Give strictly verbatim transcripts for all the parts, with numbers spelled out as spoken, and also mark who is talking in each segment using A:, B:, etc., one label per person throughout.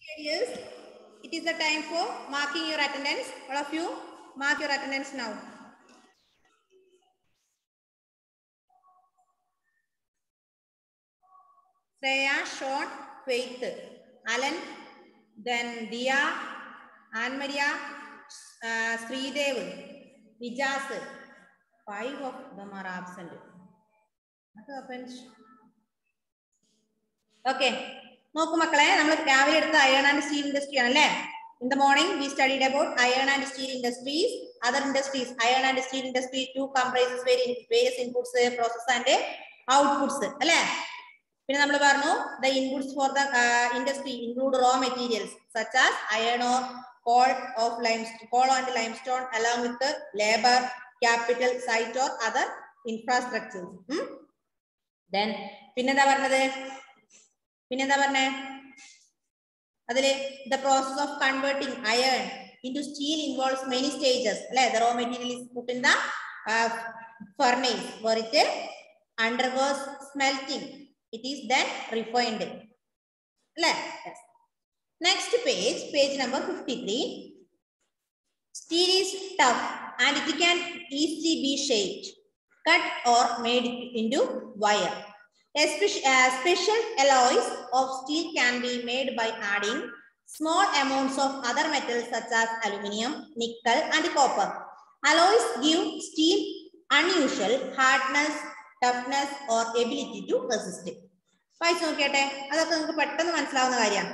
A: Yes, it is the time for marking your attendance. All of you, mark your attendance now. Freya, Sean, Faith, Alan, then Dia, Anne Maria, uh, Sridev, Vijas. Five of them are absent. What happens? Okay. നോക്കൂ മക്കളെ, നമ്മൾ രാവിലെ എടുത്ത iron and steel industry ആണല്ലേ. In the morning we studied about iron and steel industries, other industries. Iron and steel industry two comprises various inputs, process and outputs അല്ലേ. പിന്നെ നമ്മൾ പറഞ്ഞു the inputs for the uh, industry include raw materials such as iron ore, coal of limestone, coal and limestone, along with the labor, capital, site or other infrastructures. hmm? Then പിന്നെന്താ പറഞ്ഞത് പിന്നെന്താ പറഞ്ഞേ അതിലെ the process of converting iron into steel involves many stages. അല്ലേ, the raw material is put in the uh, furnace where it undergoes smelting. It is then refined. അല്ലേ? Yes. Next page, page number fifty-three. Steel is tough and it can easily be shaped, cut or made into wire. A special, uh, special alloys of steel can be made by adding small amounts of other metals such as aluminium, nickel and copper. Alloys give steel unusual hardness, toughness or ability to resist. വായിച്ചു നോക്കിയട്ടെ, അതൊക്കെ നിങ്ങൾക്ക് പെട്ടെന്ന് മനസ്സിലാവുന്ന കാര്യമാണ്.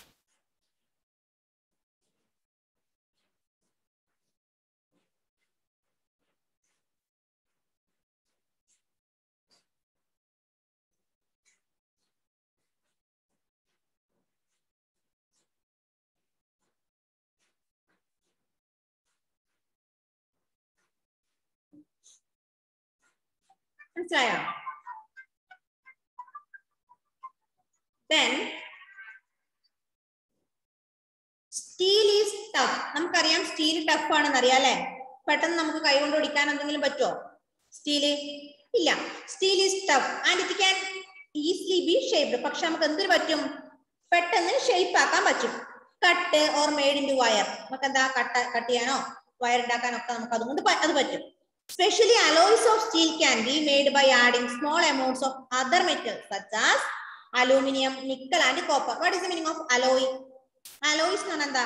A: മനസ്സിലായോ? Then steel is tough. നമുക്കറിയാം steel tough ആണെന്ന് അറിയാം അല്ലെ. പെട്ടെന്ന് നമുക്ക് കൈ കൊണ്ട് ഒടിക്കാൻ എന്തെങ്കിലും പറ്റുമോ? സ്റ്റീല് ഇല്ല. Steel is tough and it can easily be shaped. പക്ഷെ നമുക്ക് എന്തിനു പറ്റും? പെട്ടെന്ന് ഷേപ്പ് ആക്കാൻ പറ്റും. Cut or made into wire. നമുക്ക് എന്താ കട്ട് കട്ട് ചെയ്യാനോ വയർ ഉണ്ടാക്കാനോ ഒക്കെ നമുക്ക് അതുകൊണ്ട് അത് പറ്റും. Specially, alloys of steel can be made by adding small amounts of other metals such as aluminium, nickel and copper. What is the meaning of alloy? Alloys എന്ന് പറഞ്ഞാൽ എന്താ?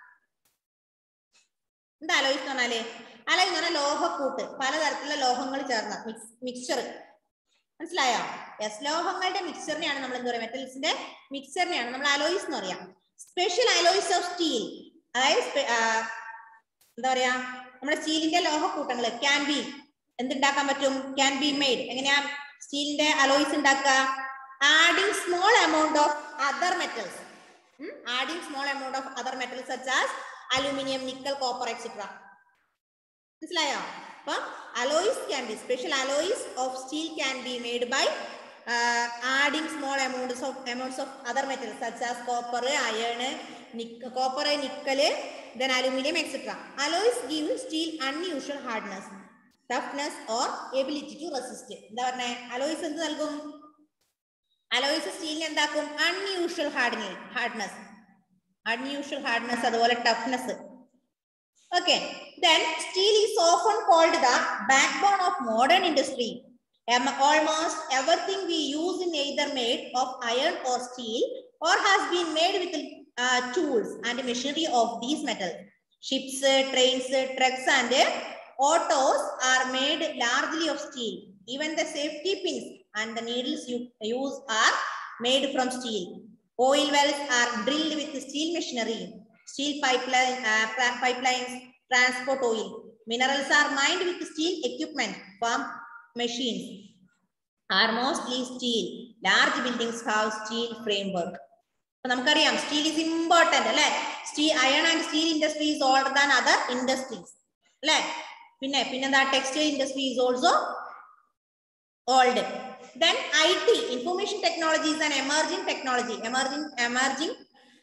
A: എന്താ alloys എന്ന് പറഞ്ഞാല്? alloy എന്ന് പറഞ്ഞാൽ ലോഹക്കൂട്ട്, പലതരത്തിലുള്ള ലോഹങ്ങൾ ചേർന്ന മിക്സ്ചർ. മനസ്സിലായോ? യെസ്, ലോഹങ്ങളുടെ മിക്സ്ചറിനെയാണ് നമ്മൾ എന്താ പറയുക, മെറ്റൽസിന്റെ മിക്സ്ചറിനെയാണ് നമ്മൾ alloys എന്ന് പറയാം. സ്പെഷ്യൽ alloys of steel, അതായത് എന്താ പറയാ, നമ്മുടെ സ്റ്റീലിന്റെ ലോഹക്കൂട്ടങ്ങൾ ക്യാൻ ബി എന്തുണ്ടാക്കാൻ പറ്റും? Can be made. എങ്ങനെയാ സ്റ്റീലിന്റെ അലോയ്സ് ഉണ്ടാക്കുക? Adding small amount of other metals. Adding small amount of other metals such as aluminium, nickel, copper etcetera. മനസ്സിലായോ? അപ്പൊ alloys can be, special alloys of steel can be made by adding small amounts of amounts of other metals such as copper, iron, copper, nickel, then aluminum et cetera. Alloys give steel unusual hardness, toughness or ability to resist. എന്താ പറഞ്ഞേ? alloys എന്ത് നൽകും? alloys സ്റ്റീലിന് എന്താക്കും? unusual hardness, hardness, unusual hardness അതുപോലെ toughness. Okay. Then steel is often called the backbone of modern industry. Um, almost everything we use is either made of iron or steel or has been made with uh, tools and machinery of these metals. Ships, trains, trucks and autos are made largely of steel. Even the safety pins and the needles you use are made from steel. Oil wells are drilled with steel machinery. Steel pipeline, uh, pipelines transport oil. Minerals are mined with steel equipment. Farm machines are mostly steel. Large buildings have steel framework. നമുക്കറിയാം steel is important അല്ലെ. Steel iron and steel industry is older than other industries അല്ലെ. പിന്നെ പിന്നെന്താ, textile industry is also old. Then I T, information technology is an emerging technology, emerging emerging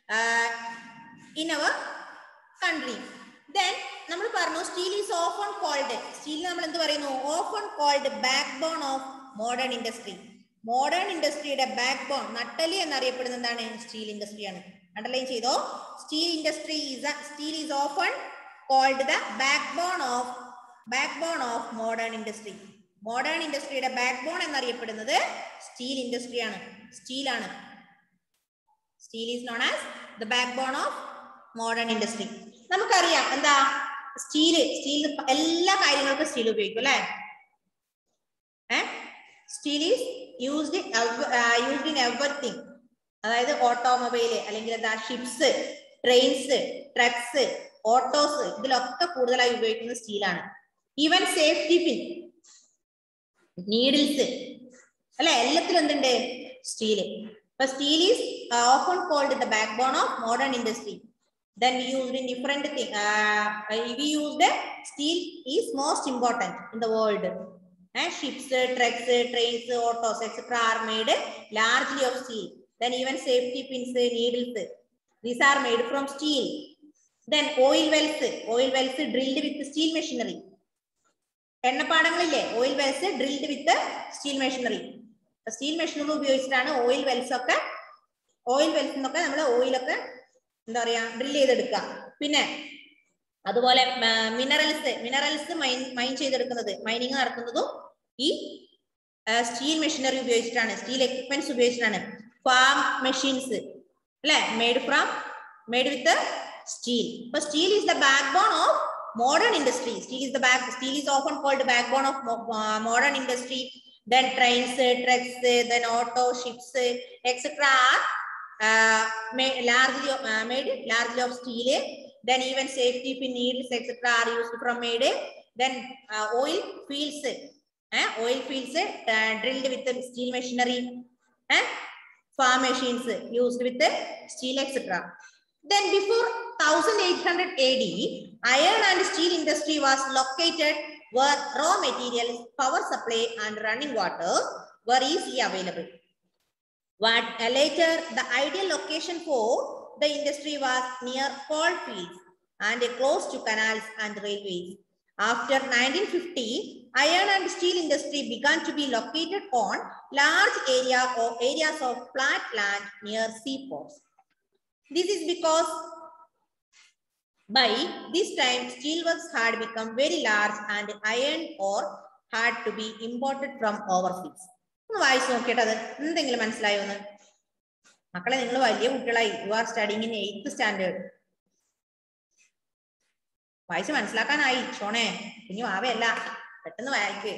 A: in our country. Then നമ്മൾ പറഞ്ഞു steel is often called, steel നമ്മൾ എന്ത് പറയുന്നു? Often called backbone of modern industry. Modern ഇൻഡസ്ട്രിയുടെ backbone, നട്ടല് എന്നറിയപ്പെടുന്ന എന്താണ്? Steel ഇൻഡസ്ട്രിയാണ്. അണ്ടർലൈൻ ചെയ്തോ. Steel industry is steel is often called the backbone of backbone of modern industry. Modern ഇൻഡസ്ട്രിയുടെ ബാക്ക് ബോൺ എന്നറിയപ്പെടുന്നത് steel ഇൻഡസ്ട്രിയാണ്, സ്റ്റീലാണ്. Steel is known as the backbone of modern industry. നമുക്കറിയാം എന്താ steel, steel എല്ലാ കാര്യങ്ങൾക്കും steel ഉപയോഗിക്കും അല്ലെ. Steel is used used in everything. അതായത് ഓട്ടോമൊബൈല് അല്ലെങ്കിൽ എന്താ ഷിപ്സ്, ട്രെയിൻസ്, ട്രക്സ്, ഓട്ടോസ്, ഇതിലൊക്കെ കൂടുതലായി ഉപയോഗിക്കുന്നത് സ്റ്റീലാണ്. ഈവൻ സേഫ്റ്റി പിൻ, നീഡിൽസ് അല്ലെ, എല്ലാത്തിലും എന്തുണ്ട്? സ്റ്റീല്. അപ്പൊ steel is often called the backbone of modern industry. Then we used in different thing. Uh, we used steel is most important in the world. Uh, ships, trucks, trains, autos, et cetera are made largely of steel. Then even safety pins, needles, these are made from steel. Then oil wells, oil wells drilled with steel machinery. എണ്ണപ്പാടങ്ങളില്ലേ, oil wells drilled with steel machinery. Steel machinery ഉപയോഗിച്ചിട്ടാണ് oil wells ഒക്കെ, oil wells എന്നൊക്കെ നമ്മൾ oil ഒക്കെ എന്താ പറയാ drill ചെയ്തെടുക്കുക. പിന്നെ അതുപോലെ മിനറൽസ് മിനറൽസ് മൈൻ മൈൻ ചെയ്തെടുക്കുന്നത്, മൈനിങ് നടത്തുന്നതും ഈ സ്റ്റീൽ മെഷീനറി ഉപയോഗിച്ചിട്ടാണ്, സ്റ്റീൽ എക്യുപ്മെന്റ്സ് ഉപയോഗിച്ചിട്ടാണ്. ഫാം മെഷീൻസ് അല്ലെ, made from made with steel. അപ്പൊ steel is the backbone of modern industry. Steel is the back. Steel is often called the backbone of uh, modern industry. Then trains, trucks, then auto, ships, et cetera are uh, made largely uh, made largely of steel. Then even safety pin needles, et cetera are used from made. Then uh, oil fields, eh? oil fields uh, drilled with the steel machinery. Eh? Farm machines used with the steel, et cetera. Then before eighteen hundred A D, iron and steel industry was located where raw materials, power supply and running water were easily available. What uh, later the ideal location for the industry was near coal fields and close to canals and railways. After nineteen fifty, iron and steel industry began to be located on large area or areas of flat land near seaports. This is because by this time steel works had become very large and iron ore had to be imported from overseas. ഒന്ന് വായിച്ചു നോക്കിയിട്ടത് എന്തെങ്കിലും മനസ്സിലായോ എന്ന്? മക്കളെ നിങ്ങൾ വലിയ കുട്ടികളായി, you are studying in eighth standard. വായിച്ച് മനസ്സിലാക്കാനായി ഷോണേ, ഇനി വാവയല്ല, പെട്ടെന്ന് വായിക്കേ.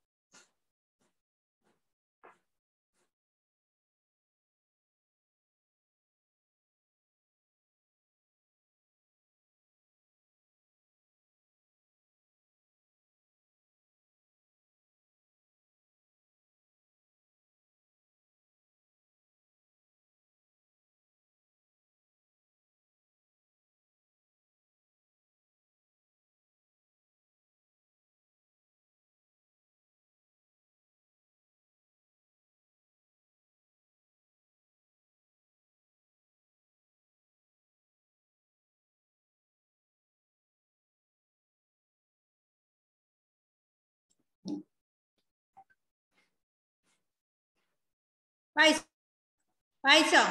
A: വായിച്ചോ വായിച്ചോ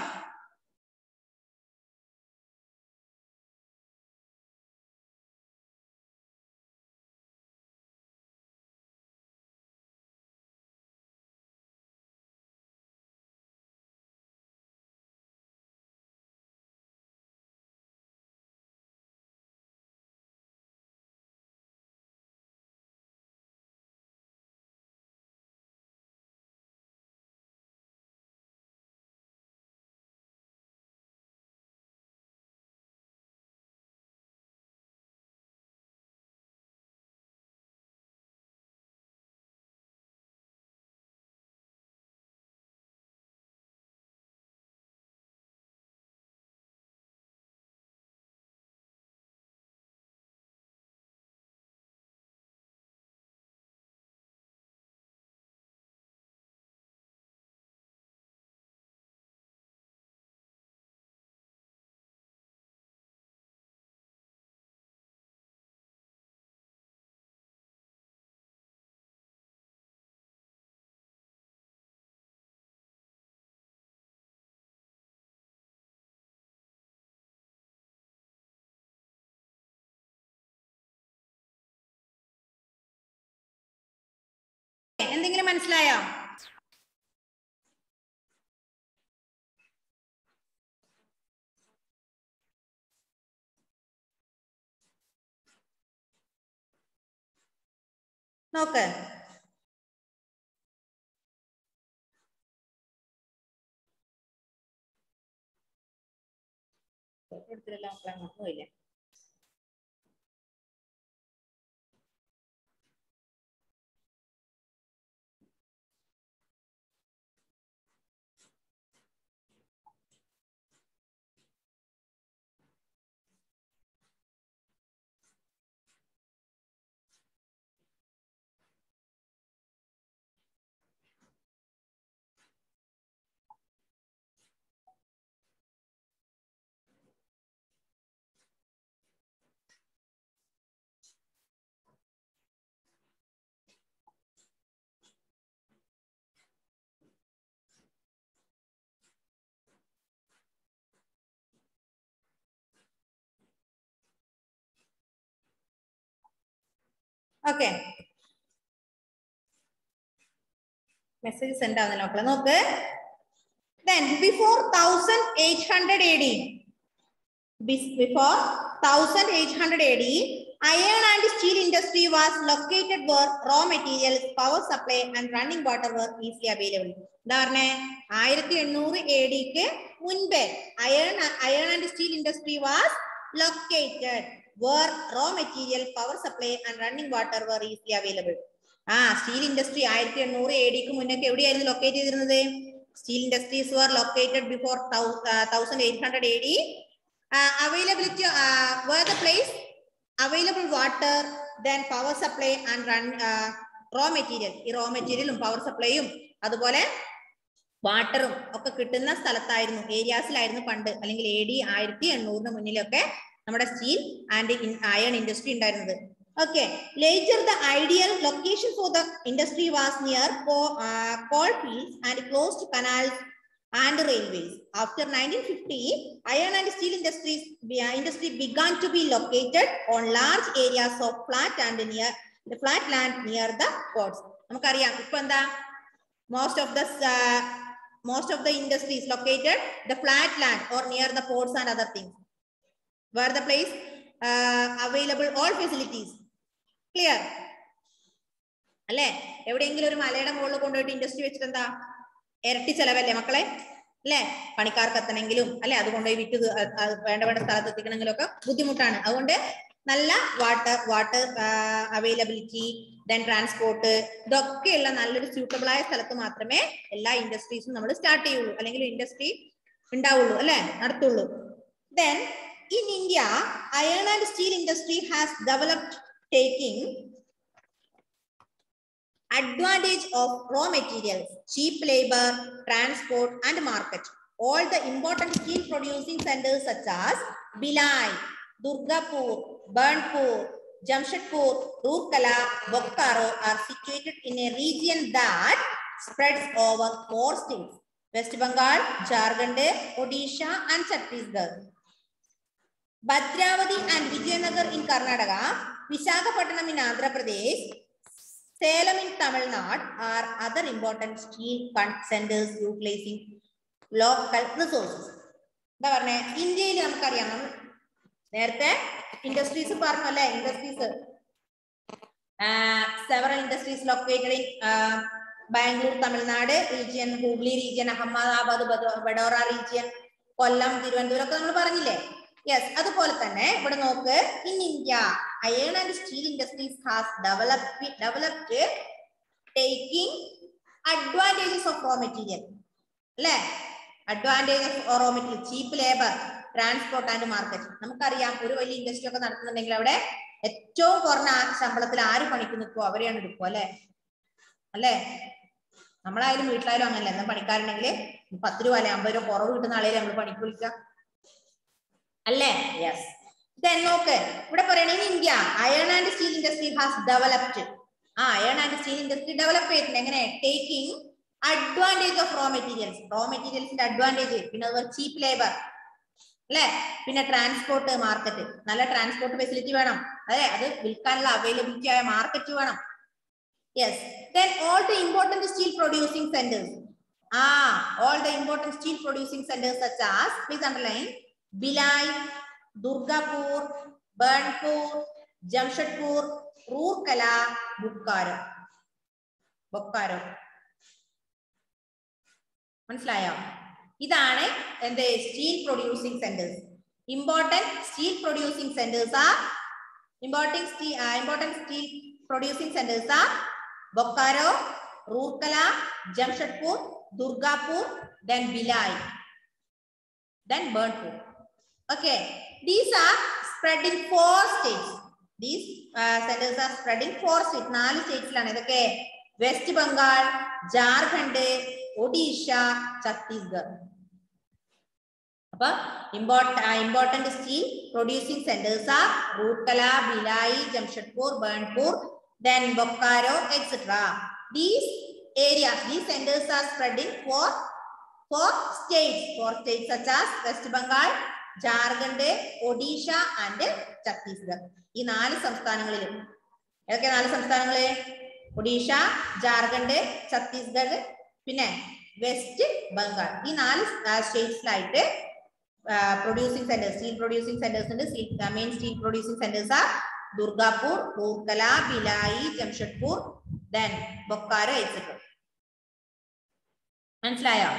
A: എന്തെങ്കിലും മനസ്സിലായോ? നോക്ക്. ഒന്നുമില്ല. ഓക്കെ, മെസ്സേജ് സെൻഡ് ആവുന്നല്ലോ മക്കളെ. നോക്ക്. Then before eighteen hundred A D, before eighteen hundred A D, iron and steel industry was located where raw materials, power supply and running water were easily available. എന്താ പറഞ്ഞേ? ആയിരത്തി എണ്ണൂറ് A ഡിക്ക് മുൻപേ iron iron and steel industry was located where raw material, power supply and running water were easily available. ആ steel industry ആയിരത്തി എണ്ണൂറ് A ഡിക്ക് മുന്നൊക്കെ എവിടെയായിരുന്നു ലൊക്കേറ്റ് ചെയ്തിരുന്നത്? Steel industries were located before eighteen hundred A D. Uh, availability uh, were the place available water, then power supply and run uh, raw material. ഈ raw material ഉം power supply ഉം അതുപോലെ വാട്ടറും ഒക്കെ കിട്ടുന്ന സ്ഥലത്തായിരുന്നു, ഏരിയാസിലായിരുന്നു പണ്ട്, അല്ലെങ്കിൽ എ ഡി ആയിരത്തി എണ്ണൂറിന് മുന്നിലൊക്കെ നമ്മുടെ സ്റ്റീൽ ആൻഡ് അയൺ ഇൻഡസ്ട്രി ഉണ്ടായിരുന്നത്. Okay, later the ideal location for the industry was near uh, coal fields and close to canals and railways. After nineteen fifty, iron and steel industries industry began to be located on large areas of flat and near the flat land near the ports. നമുക്കറിയാം ഇപ്പൊ എന്താ, most of the uh, most of the industries located the flat land or near the ports and other things, where the place uh, available all facilities. Clear അല്ലേ? എവിടെയെങ്കിലും ഒരു മലയുടെ മുകളിൽ കൊണ്ടുപോയിട്ട് industry വെച്ചിട്ട് എന്താ ഇരട്ടി ചെലവല്ലേ മക്കളെ? അല്ലെ? പണിക്കാർക്ക് എത്തണമെങ്കിലും അല്ലെ, അത് കൊണ്ടുപോയി വിറ്റ് വേണ്ട വേണ്ട സ്ഥലത്ത് എത്തിക്കണമെങ്കിലും ഒക്കെ ബുദ്ധിമുട്ടാണ്. അതുകൊണ്ട് നല്ല water water availability, then transport, ഇതൊക്കെയുള്ള നല്ലൊരു സ്യൂട്ടബിൾ ആയ സ്ഥലത്ത് മാത്രമേ എല്ലാ ഇൻഡസ്ട്രീസും നമ്മൾ സ്റ്റാർട്ട് ചെയ്യുള്ളൂ, അല്ലെങ്കിൽ ഇൻഡസ്ട്രി ഉണ്ടാവുള്ളൂ അല്ലെ, നടത്തുള്ളൂ. Then in India iron and steel industry has developed taking advantage of raw materials, cheap labor, transport and market. All the important steel producing centers such as Bhilai, Durgapur, Burnpur, Jamshedpur, Rourkela, Bokaro are situated in a region that spreads over four states: West Bengal, Jharkhand, Odisha and Chhattisgarh. Bhadravati and Vijayanagar in Karnataka, Visakhapatnam in Andhra Pradesh, Salem in Tamil Nadu are other important steel centers utilizing local resources. എന്താ പറഞ്ഞേ? ഇന്ത്യയിൽ നമുക്കറിയാം, നേരത്തെ industries പറഞ്ഞു അല്ലെ, industries several industries located in uh, Bangalore, Tamil Nadu region, Hubli region, Ahmedabad, Vadodara region, Kollam, Tiruvandhuram ഒക്കെ നമ്മൾ പറഞ്ഞില്ലേ? യെസ്, അതുപോലെ തന്നെ ഇവിടെ നോക്ക്, in India iron and steel industries has developed developed taking advantages of raw material അല്ലെ, advantage of raw material, cheap labour, transport and market. നമുക്കറിയാം ഒരു വലിയ ഇൻഡസ്ട്രി ഒക്കെ നടത്തുന്നുണ്ടെങ്കിൽ അവിടെ ഏറ്റവും കുറഞ്ഞ ശമ്പളത്തിൽ ആര് പണിക്ക് നിൽക്കുമോ അവരെയാണ് എടുക്കുക അല്ലെ, അല്ലെ? നമ്മളായാലും വീട്ടിലായാലും അങ്ങനല്ലേ, എന്നാൽ പണിക്കാരുണ്ടെങ്കിൽ പത്ത് രൂപ അല്ലെ അമ്പത് രൂപ കുറവ് കിട്ടുന്ന ആളെയും നമ്മൾ പണിക്ക് വിളിക്കുക അല്ലേ? യെസ്. ദെൻ നോക്ക്, ഇവിടെ പറയണ in India iron and steel industry has developed. ആ iron and steel industry develop ചെയ്തിട്ടുണ്ട്. എങ്ങനെ? Taking advantage of raw materials, raw മെറ്റീരിയൽസിന്റെ അഡ്വാൻറ്റേജ്, പിന്നെ അതുപോലെ ചീപ്പ് ലേബർ അല്ലെ, പിന്നെ ട്രാൻസ്പോർട്ട്, മാർക്കറ്റ്, നല്ല ട്രാൻസ്പോർട്ട് ഫെസിലിറ്റി വേണം അല്ലെ, അത് വിൽക്കാനുള്ള അവൈലബിലിറ്റി ആയ മാർക്കറ്റ് വേണം. Yes. Then all the important steel producing centers. Ah, all the important steel producing centers such as, please underline, Bhilai, Durgapur, Burnpur, Jamshedpur, Roorkela, Bokaro. Bokaro. മനസ്സിലായോ? ഇതാണ് എന്ത് steel producing centers. Important steel producing centers are important steel uh, important steel producing centers are Bokaro, Roorkela, Jamshedpur, Durgapur, then Bhilai, then Burnpur. Okay, these are spread in four states. These uh, centers are spread in four states. നാല് സ്റ്റേറ്റ്സിലാണ് ഇതൊക്കെ West Bengal, Jharkhand, Odisha, Chhattisgarh. അപ്പൊ import important steel producing centres are Rourkela, Bhilai, Jamshedpur, Burnpur, then Bokaro, et cetera. These areas, these centers are spread in four, four states. Four states such as West Bengal, Jharkhand, Odisha, and Chhattisgarh. ഈ നാല് സംസ്ഥാനങ്ങളിലും ഏതൊക്കെ നാല് സംസ്ഥാനങ്ങള്? ഒഡീഷ, ജാർഖണ്ഡ്, ഛത്തീസ്ഗഡ്, പിന്നെ west Bengal. ഈ നാല് സ്റ്റേറ്റ്സിലായിട്ട് producing centres, steel producing centres ഉണ്ട്. Main steel producing centres are Durgapur, Roorkela, Bhilai, Jamshedpur, then Bokaro, et cetera. മനസ്സിലായോ?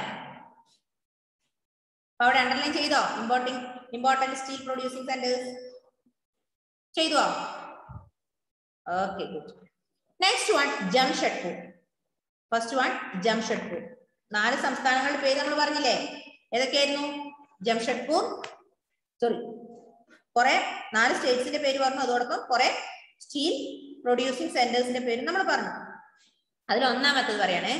A: അപ്പൊ അവിടെ അണ്ടർലൈൻ ചെയ്തോ? Importing important steel producing centres ചെയ്തോ? Okay, good. Next one Jamshedpur. First one Jamshedpur. നാല് സംസ്ഥാനങ്ങളുടെ പേര് നമ്മൾ പറഞ്ഞില്ലേ? ഏതൊക്കെയായിരുന്നു? ജംഷഡ്പൂർ, സോറി കുറെ നാല് സ്റ്റേറ്റ്സിന്റെ പേര് പറഞ്ഞു, അതോടൊപ്പം കുറെ സ്റ്റീൽ പ്രൊഡ്യൂസിംഗ് സെന്റേഴ്സിന്റെ പേര് നമ്മൾ പറഞ്ഞു. അതിൽ ഒന്നാമത്തത് പറയണേ,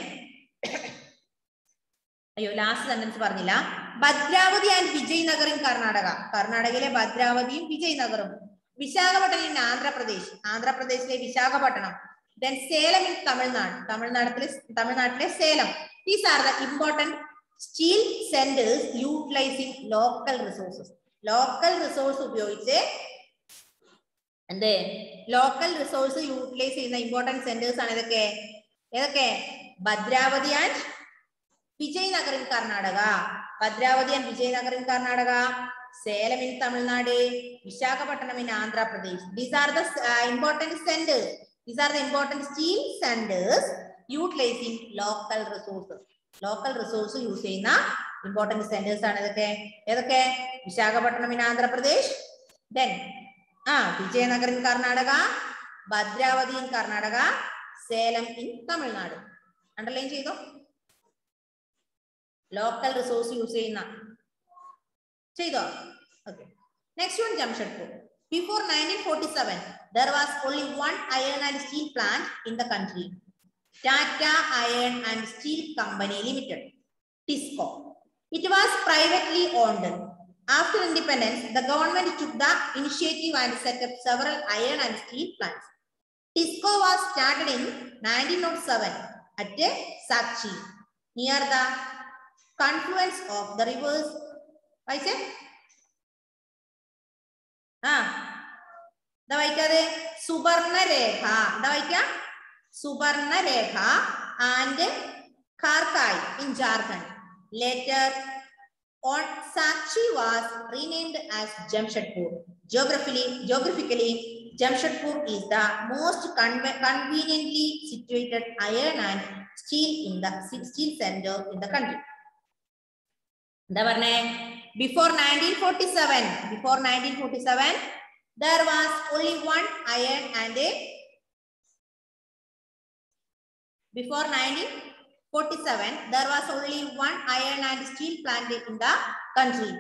A: അയ്യോ ലാസ്റ്റ് സെന്റൻസ് പറഞ്ഞില്ല. Bhadravati and Vijay Nagar in Karnataka. കർണാടകയിലെ ഭദ്രാവതിയും വിജയ് നഗറും. വിശാഖപട്ടണം ഇൻ ആന്ധ്രാപ്രദേശ്. ആന്ധ്രാപ്രദേശിലെ വിശാഖപട്ടണം. Then Salem in Tamil Nadu. തമിഴ്നാട്ടിലെ തമിഴ്നാട്ടിലെ Salem. These are the important steel centres utilising local resources. Local resource ഉപയോഗിച്ച് എന്ത് ലോക്കൽ റിസോഴ്സ് യൂട്ടിലൈസ് ചെയ്യുന്ന ഇമ്പോർട്ടന്റ് സെന്റേഴ്സ് ആണ് ഇതൊക്കെ. ഏതൊക്കെ? Bhadravati and Vijay Nagar in Karnataka. Bhadravati and Vijay Nagar in Karnataka. Salem in Tamil Nadu. Visakhapatnam in Andhra Pradesh. These are the important centres. These are the important steel centres utilising local resources. Local resource use ചെയ്യുന്ന important centres ആണ് ഇതൊക്കെ. ഏതൊക്കെ? വിശാഖപട്ടണം ഇൻ ആന്ധ്രാപ്രദേശ്, ദെൻ ആ Vijayanagar in Karnataka, Bhadravati in Karnataka, Salem in Tamil Nadu. Underline ചെയ്തോ? Local resource use ചെയ്യുന്ന ചെയ്തോ? Okay. Next one Jamshedpur. Before nineteen forty seven there was only one iron and steel plant in the country. Tata Iron and Steel Company Limited, TISCO. It was privately owned. After independence, the government took the initiative and set up several iron and steel plants. TISCO was started in nineteen oh seven at Sakchi, near the confluence of the rivers. Why say? Ah, the Vaikade Subarna Rekha, the Vaika Subarna Rekha and Kharkai in Jharkhand. Later on, Sakchi was renamed as Jamshedpur. Geographically, geographically, Jamshedpur is the most conve conveniently situated iron and steel in the steel center in the country. Before nineteen forty-seven, before nineteen forty-seven, there was only one iron and a before nineteen forty-seven, there was only one iron and steel plant in the country.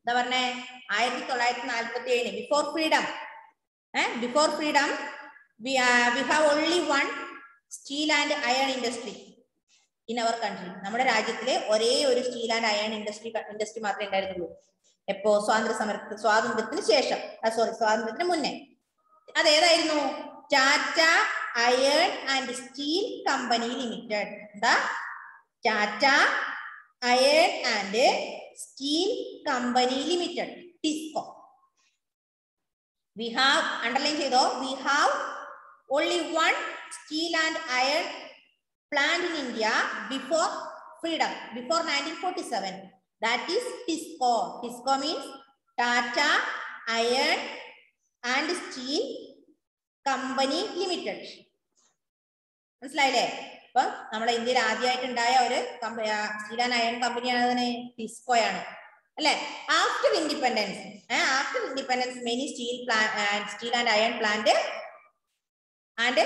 A: Before freedom, eh? before freedom, we uh, we have only one steel and iron industry in our country. നമ്മുടെ രാജ്യത്തിലെ ഒരേ ഒരു steel and iron industry industry മാത്രമേ ഉണ്ടായിരുന്നുള്ളൂ. എപ്പോ സ്വാതന്ത്ര്യ സമര സ്വാതന്ത്ര്യത്തിന് ശേഷം, സോറി സ്വാതന്ത്ര്യത്തിന് മുന്നേ. അതേതായിരുന്നു? Tata iron and steel company limited. എന്താ? Tata iron and steel company limited, TISCO. We have, underline ചെയ്തോ, we have only one steel and iron plant in India before freedom, before nineteen forty-seven. That is TISCO. TISCO means Tata Iron and Steel Company Limited. മനസ്സിലായില്ലേ? അപ്പൊ നമ്മുടെ ഇന്ത്യയിൽ ആദ്യമായിട്ടുണ്ടായ ഒരു steel and iron കമ്പനിയാണ് ടിസ്കോയാണ് അല്ലെ. After independence after independence many steel steel and iron plant and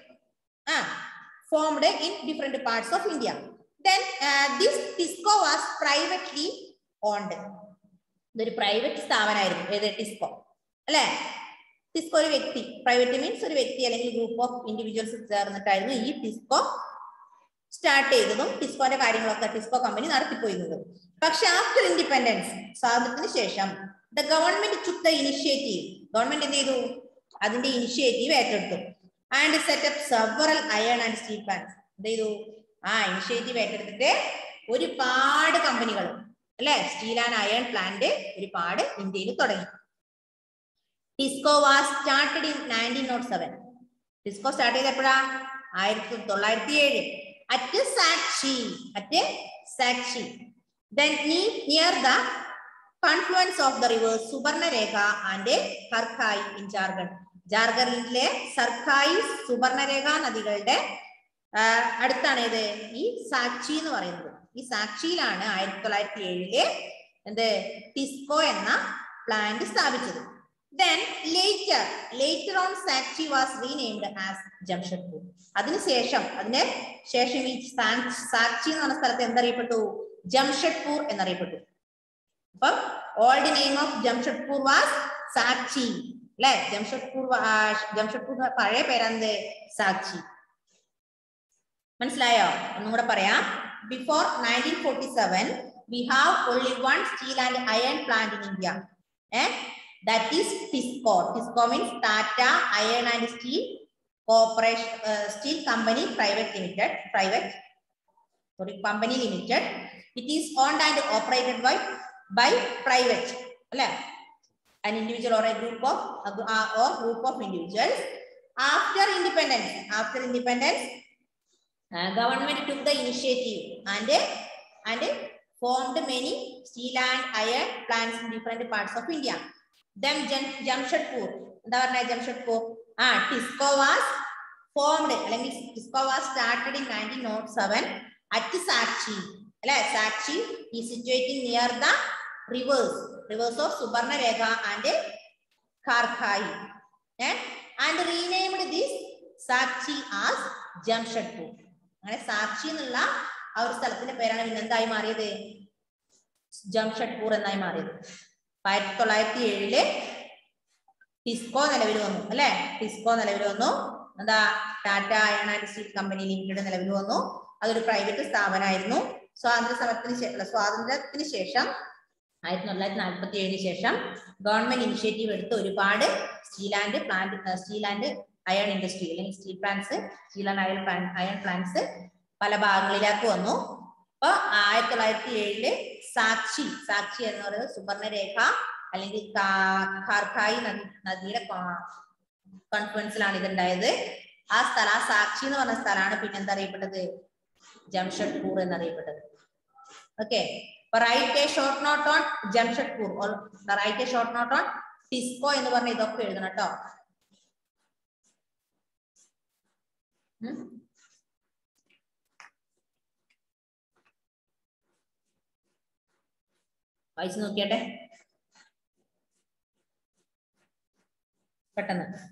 A: formed in different parts of India. Then uh, this TISCO was privately owned. ഇതൊരു private സ്ഥാപനമായിരുന്നു ഏത് ടിസ്കോ അല്ലെ. ടിസ്കോ ഒരു വ്യക്തി, പ്രൈവറ്റ് മീൻസ് ഒരു വ്യക്തി അല്ലെങ്കിൽ ഗ്രൂപ്പ് ഓഫ് ഇൻഡിവിജ്വൽസ് ചേർന്നിട്ടായിരുന്നു ഈ ടിസ്കോ സ്റ്റാർട്ട് ചെയ്തതും ടിസ്കോന്റെ കാര്യങ്ങളൊക്കെ ടിസ്കോ കമ്പനി നടത്തിപ്പോയിരുന്നത്. പക്ഷെ ആഫ്റ്റർ ഇൻഡിപെൻഡൻസ് സ്വാതന്ത്ര്യത്തിന് ശേഷം the government took the initiative. Government എന്ത് ചെയ്തു? അതിന്റെ ഇനിഷ്യേറ്റീവ് ഏറ്റെടുത്തു. And set up several iron and steel plants. എന്ത് ചെയ്തു? ആ ഇനിഷ്യേറ്റീവ് ഏറ്റെടുത്തിട്ട് ഒരുപാട് കമ്പനികൾ അല്ലെ സ്റ്റീൽ ആൻഡ് അയൺ പ്ലാന്റ് ഒരുപാട് ഇന്ത്യയിൽ തുടങ്ങി. TISCO was started in nineteen nought seven. TISCO start ചെയ്ത് എപ്പോഴാ? ആയിരത്തി തൊള്ളായിരത്തി ഏഴ് at Sakchi at Sakchi then near the confluence of the rivers Subarnarekha and Karkhai in Jharkhand. ജാർഖണ്ഡിലെ സർഖായി സുബർണരേഖ നദികളുടെ അടുത്താണ് ഇത് ഈ സാക്ഷി എന്ന് പറയുന്നത്. ഈ സാക്ഷിയിലാണ് ആയിരത്തി തൊള്ളായിരത്തി ഏഴില് എന്ത് ടിസ്കോ എന്ന പ്ലാന്റ് സ്ഥാപിച്ചത്. Then later, later on Sakchi was renamed as Jamshedpur. അതിനുശേഷം അതിന് ശേഷം ഈ സാക്ഷി എന്ന് പറഞ്ഞ സ്ഥലത്ത് എന്തറിയപ്പെട്ടു? ജംഷഡ്പൂർ എന്നറിയപ്പെട്ടു. അപ്പം old name of Jamshedpur was Sakchi അല്ലെ. ജംഷഡ്പൂർ ജംഷഡ്പൂർ പഴയ പേരെന്ത്? സാക്ഷി. മനസ്സിലായോ? ഒന്നും കൂടെ പറയാം. Before nineteen forty seven we have only one steel and iron plant in India. Eh? That is TISCO. TISCO means Tata Iron and Steel Corporation, uh, Steel Company Private Limited. Private, sorry, Company Limited. It is owned and operated by by private, an individual or a group of uh, or group of individuals. After independence, after independence, uh, government took the initiative and and formed many steel and iron plants in different parts of India. Then Jamshedpur, എന്താ പറഞ്ഞ Jamshedpur? ആ TISCO was formed അല്ലെങ്കിൽ TISCO was started in nineteen oh seven at Sakchi. അല്ലെ സാക്ഷി is situated near the rivers, rivers of Subarnarekha and Karkhai, eh? and renamed this Sakchi as Jamshedpur. അങ്ങനെ സാക്ഷി എന്നുള്ള ആ ഒരു സ്ഥലത്തിന്റെ പേരാണ് പിന്നെ എന്തായി മാറിയത്? ജംഷഡ്പൂർ എന്നായി മാറിയത്. ആയിരത്തി തൊള്ളായിരത്തി ഏഴില് ടിസ്കോ നിലവിൽ വന്നു അല്ലെ. ടിസ്കോ നിലവിൽ വന്നു. എന്താ? Tata iron and steel company limited നിലവിൽ വന്നു. അതൊരു പ്രൈവറ്റ് സ്ഥാപനമായിരുന്നു. സ്വാതന്ത്ര്യ സമരത്തിന് സ്വാതന്ത്ര്യത്തിന് ശേഷം ആയിരത്തി തൊള്ളായിരത്തി നാൽപ്പത്തി ഏഴിന് ശേഷം ഗവൺമെന്റ് ഇനിഷ്യേറ്റീവ് എടുത്ത് ഒരുപാട് steel and plant steel and iron industry അല്ലെങ്കിൽ steel plants steel and iron iron plants പല ഭാഗങ്ങളിലേക്ക് വന്നു. അപ്പൊ ആയിരത്തി തൊള്ളായിരത്തി ഏഴില് സാക്ഷി സാക്ഷി എന്ന് പറയുന്നത് സുബർണരേഖ അല്ലെങ്കിൽ ഖാർഖായി നദി നദിയുടെ കോൺഫ്ലുവൻസിലാണ് ഇതുണ്ടായത്. ആ സ്ഥലം ആ സാക്ഷി എന്ന് പറഞ്ഞ സ്ഥലമാണ് പിന്നെ എന്താ അറിയപ്പെട്ടത്? ജംഷഡ്പൂർ എന്നറിയപ്പെട്ടത്. Okay, write a short note on Jamshedpur or write a short note on TISCO എന്ന് പറഞ്ഞ ഇതൊക്കെ എഴുതണം കേട്ടോ. വായിച്ചു നോക്കിയാട്ടെ പെട്ടെന്ന്.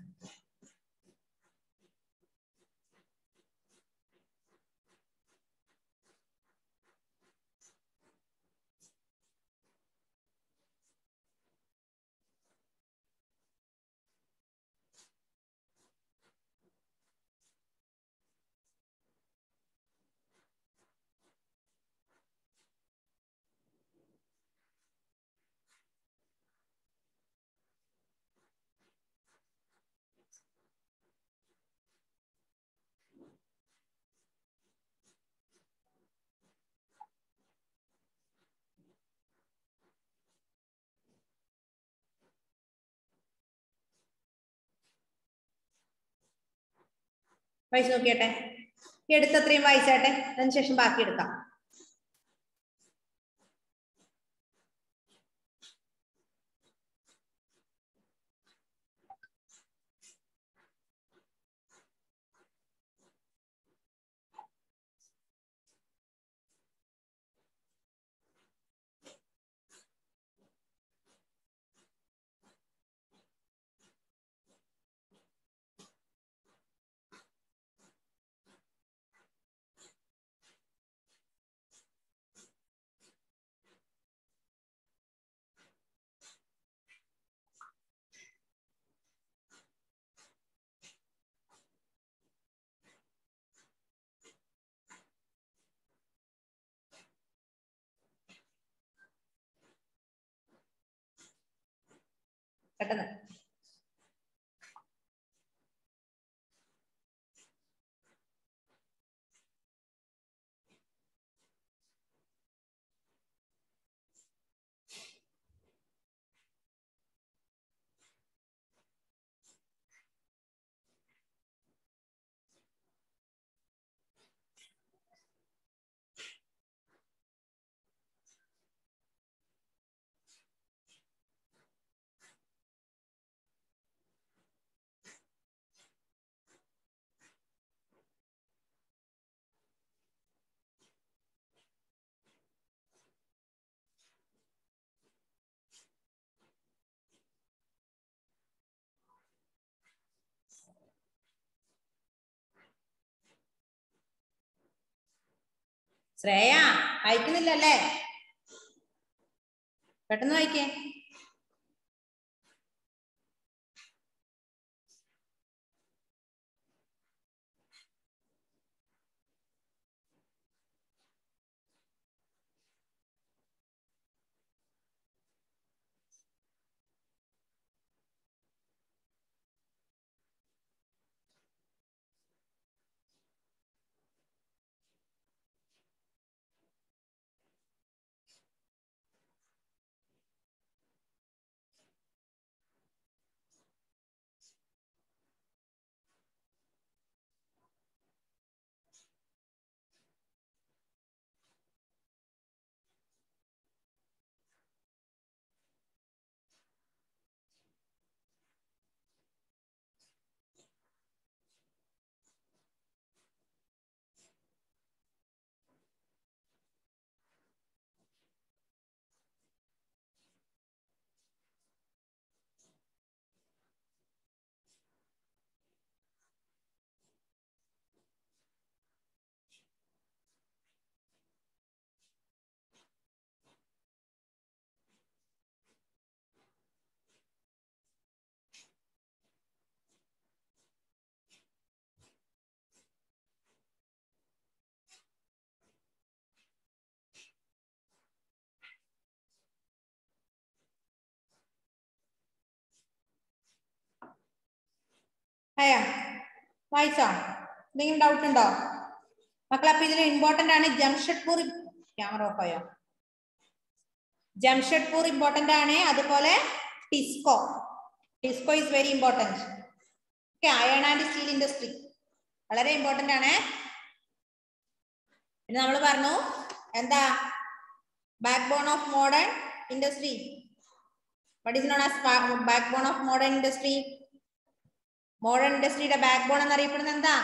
A: വായിച്ചു നോക്കിയട്ടെ. ഈ എടുത്തത്രയും വായിച്ചാട്ടെ, അതിനുശേഷം ബാക്കി എടുക്കാം. പെട്ടെന്ന് ശ്രേയ വായിക്കുന്നില്ലല്ലേ? പെട്ടെന്ന് വായിക്കേ. അയ്യാ വായിച്ചോ? എന്തെങ്കിലും ഡൗട്ട് ഉണ്ടോ മക്കളെ? അപ്പൊ ഇതിൽ ഇമ്പോർട്ടന്റ് ആണ് ജംഷഡ്പൂർ. ക്യാമറ ഓഫ് ആയോ? ജംഷഡ്പൂർ ഇമ്പോർട്ടന്റ് ആണ്. അതുപോലെ TISCO. TISCO is very important. Okay, iron and steel industry വളരെ ഇമ്പോർട്ടന്റ് ആണ്. പിന്നെ നമ്മൾ പറഞ്ഞു എന്താ backbone of modern industry. What is known as backbone of modern industry? Modern ഇൻഡസ്ട്രിയുടെ ബാക്ക് ബോൺ എന്നറിയപ്പെടുന്നത് എന്താ?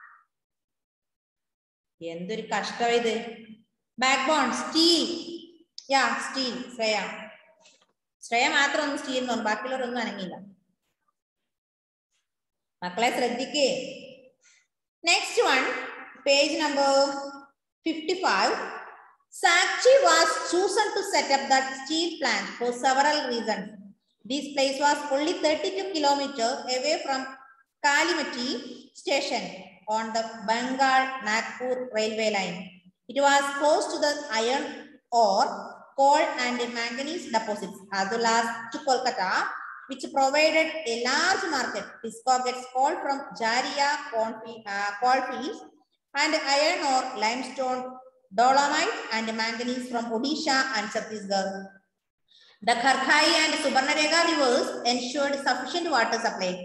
A: എന്തൊരു കഷ്ടം ഇത്. Backbone steel. Yeah steel. Shreya Shreya മാത്രം ഒന്നും സ്റ്റീൽ എന്ന് പറഞ്ഞു, ബാക്കിയുള്ളവരൊന്നും അനങ്ങിയില്ല. മക്കളെ ശ്രദ്ധിക്കേ. Next one, page number fifty-five. Sakchi was chosen to set up that steel plant for several reasons. This place was only thirty-two kilometers away from Kalimati station on the Bengal-Nagpur railway line. It was close to the iron ore, coal and manganese deposits, as well as to Kolkata, which provided a large market. Tisco gets coal from Jaria coalfields and iron ore, limestone, dolomite and manganese from Odisha and Chhattisgarh. The Kharkhai and Subarnarekha rivers ensured sufficient water supply.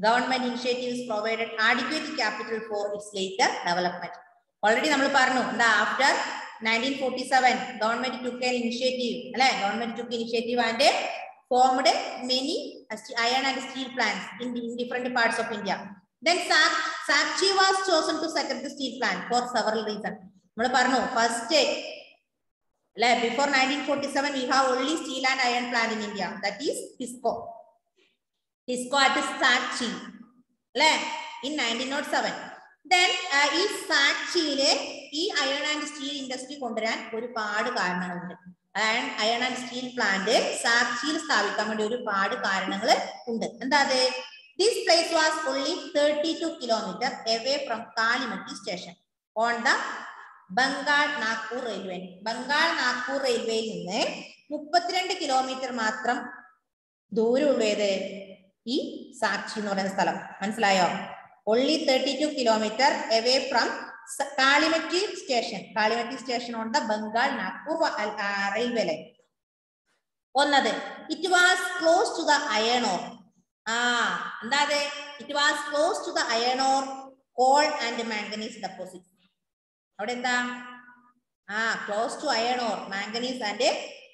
A: Government initiatives provided adequate capital for its later development. Already നമ്മൾ പറഞ്ഞു എന്താ after nineteen forty-seven government took an initiative അല്ലേ government took initiative and formed many iron and steel plants in, in different parts of India. Then Sakchi was chosen to set up the steel plant for several reasons. നമ്മൾ പറഞ്ഞു first അല്ലേ before nineteen forty-seven we have only steel and iron plant in India, that is TISCO. TISCO at Sakchi അല്ലേ in nineteen oh seven. Then uh, ഈ സാക്ഷിയിലെ ഈ iron and steel industry കൊണ്ടുവരാൻ ഒരുപാട് കാരണങ്ങളുണ്ട്. Iron iron and steel plant സാക്ഷിയിൽ സ്ഥാപിക്കാൻ വേണ്ടി ഒരുപാട് കാരണങ്ങൾ ഉണ്ട്. എന്താ അത്? This place was only thirty-two kilometers away from Kalimati station on the Bengal Nagpur railway. Bengal Nagpur railway നിന്ന് മുപ്പത്തിരണ്ട് കിലോമീറ്റർ മാത്രം ദൂരമുള്ളത് ഈ സാക്ഷി എന്ന് പറയുന്ന സ്ഥലം. മനസ്സിലായോ? Only thirty-two kilometers away from Kalimati station. Kalimati station on the Bengal Nagpur uh, railway line. ഒന്നത്, it was close to the iron ore. Ah, എന്താ? It was close to the iron ore, coal and manganese deposits. അവിടെ എന്താ? ആ close to iron ore, manganese and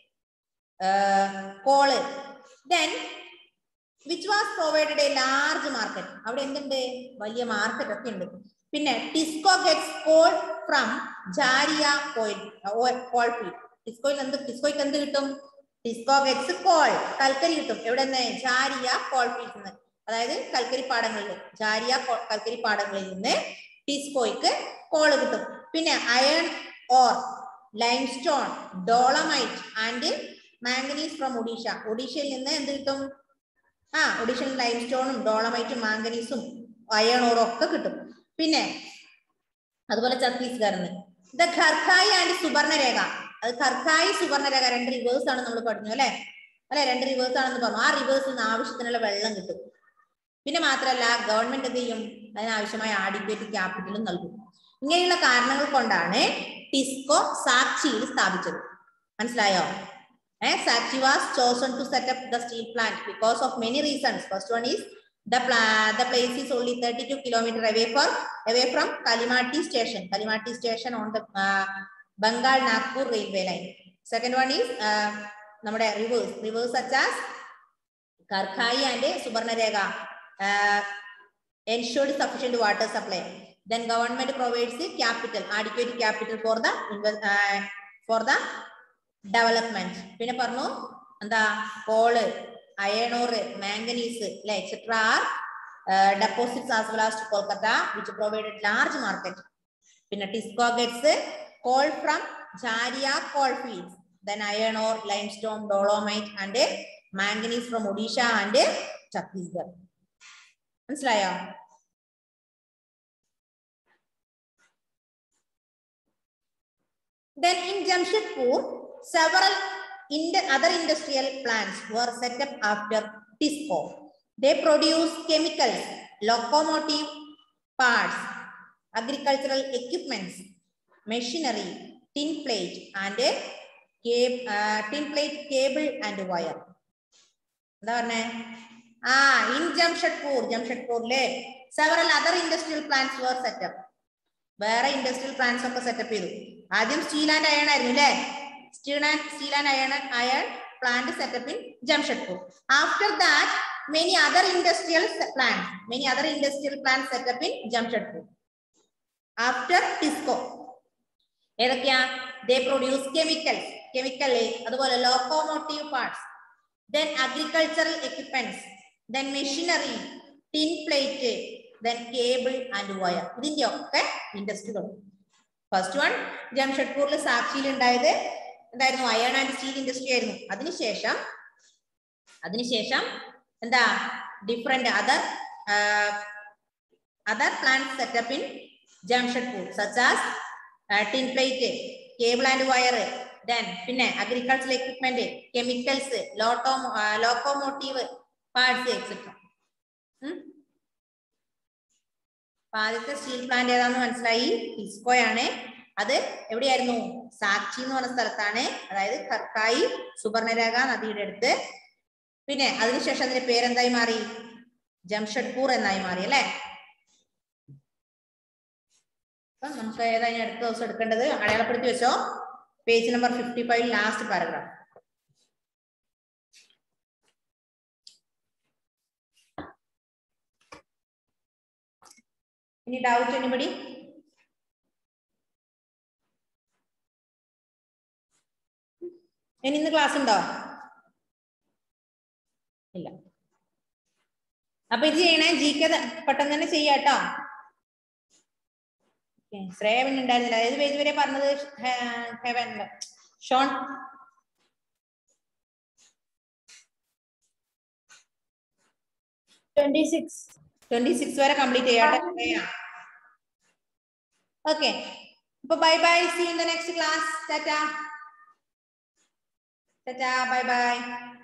A: uh, coal. Then which was provided a large market. അവിടെ എന്തുണ്ട്? വലിയ market ഒക്കെ ഉണ്ട്. പിന്നെ TISCO gets coal from Jharia coal coal field. TISCOയിൽ എന്ത് TISCOയ്ക്ക് എന്ത് കിട്ടും? TISCO gets coal, കൽക്കരി കിട്ടും. എവിടെ നിന്ന്? Jharia coal field നിന്ന്, അതായത് കൽക്കരി പാടങ്ങളിൽ Jharia കൽക്കരി പാടങ്ങളിൽ നിന്ന് TISCOയ്ക്ക് കോൾ കിട്ടും. പിന്നെ iron ore, limestone, dolomite and manganese from Odisha. ഒഡീഷയിൽ നിന്ന് എന്ത് കിട്ടും? ആ ഒഡീഷയിൽ ലൈംസ്റ്റോണും ഡോളമൈറ്റും മാംഗനീസും അയൺ ഓറും ഒക്കെ കിട്ടും. പിന്നെ അതുപോലെ ഛത്തീസ്ഗറിന് ദ ഖർഖായി ആൻഡ് സുവർണരേഖ. അത് ഖർഖായി സുവർണരേഖ രണ്ട് റിവേഴ്സ് ആണ് നമ്മൾ പഠിച്ചു അല്ലെ അല്ലെ രണ്ട് റിവേഴ്സ് ആണെന്ന് പറഞ്ഞു. ആ റിവേഴ്സിൽ നിന്ന് ആവശ്യത്തിനുള്ള വെള്ളം കിട്ടും. പിന്നെ മാത്രമല്ല ഗവൺമെന്റ് എന്ത് ചെയ്യും? അതിനാവശ്യമായ ആഡിക്വേറ്റ് ക്യാപിറ്റലും നൽകും. ഇങ്ങനെയുള്ള കാരണങ്ങൾ കൊണ്ടാണ് ടിസ്കോ സാക്ഷിയിൽ സ്ഥാപിച്ചത്. മനസ്സിലായോ? Eh, Sakchi was chosen to set up the steel plant because of many reasons. First one is the the place is only thirty-two kilometers away from away from Kalimati station. Kalimati station on the uh, Bengal Nagpur railway line. Second one is uh, നമ്മുടെ rivers rivers such as Karkhai and Subarnarekha uh, ensured sufficient water supply. Then government provides the capital, adequate capital for the uh, for the development. പിന്നെ പറഞ്ഞു എന്താ? Coal, iron ore, manganese അല്ലെ etcetera are deposits as well as to Kolkata, which provided large market. പിന്നെ TISCO gets coal from Jharia coal fields, then iron ore, limestone, dolomite and manganese from Odisha and Chhattisgarh. മനസ്സിലായോ? Then in Jamshedpur, several in the other industrial plants were set up after TISCO. They produce chemicals, locomotive parts, agricultural equipments, machinery, tin plate and uh, tin plate, cable and wire. Ah, in Jamshedpur, Jamshedpur le several other industrial plants were set up. Where industrial plants ഒക്കെ set up ചെയ്തു. ആദ്യം steel and iron ആയിരുന്നു അല്ലേ? Steel and steel and iron iron plant set up in Jamshedpur. After that many other industrial plants many other industrial plants set up in Jamshedpur after TISCO. ഏതൊക്കെയാ? They produce chemicals, chemical അതുപോലെ locomotive parts, then agricultural equipments, then machinery, tin plate, then cable and wire. ഇതിന്റെ ഒക്കെ ഇൻഡസ്ട്രികൾ. First one ജംഷഡ്പൂരിൽ സാക്ഷിയിൽ ഉണ്ടായത് എന്തായിരുന്നു? Iron and steel industry ആയിരുന്നു. അതിനുശേഷം അതിനുശേഷം എന്താ? Different other other plant set up in Jamshedpur such as tin plate, cable and wire, then പിന്നെ agricultural equipment, chemicals, lotto locomotive parts etcetera. ആദ്യത്തെ സ്റ്റീൽ പ്ലാന്റ് ഏതാണെന്ന് മനസ്സിലായി? ടിസ്കോയാണ്. അത് എവിടെയായിരുന്നു? സാക്ഷി എന്ന് പറഞ്ഞ സ്ഥലത്താണ്, അതായത് ഖർഖായി സുവർണരേഖ നദിയുടെ അടുത്ത്. പിന്നെ അതിനുശേഷം അതിന്റെ പേരെന്തായി മാറി? ജംഷഡ്പൂർ എന്നായി മാറി അല്ലേ. അപ്പൊ നമുക്ക് ഏതായാലും അടുത്ത ദിവസം എടുക്കേണ്ടത് അടയാളപ്പെടുത്തി വെച്ചോ. Page number fifty five last paragraph. ഇനി ഡൗട്ട് എനിബഡി? ഇനി ഇന്ന് ക്ലാസ് ഉണ്ടോ? ഇല്ല. അപ്പൊ ഇത് ചെയ്യണേ, ജി കെ പെട്ടെന്ന് തന്നെ ചെയ്യാട്ടോ. ശ്രേയവൻ ഉണ്ടായിരുന്നില്ല. ഏത് പേജ് വരെ പറഞ്ഞത്? ഷോൺ ട്വന്റി സിക്സ് ട്വന്റി സിക്സ് വരെ കംപ്ലീറ്റ് ചെയ്യാട്ടോ. ഓക്കെ, അപ്പൊ bye bye, see in the next class. Tata tata, bye by.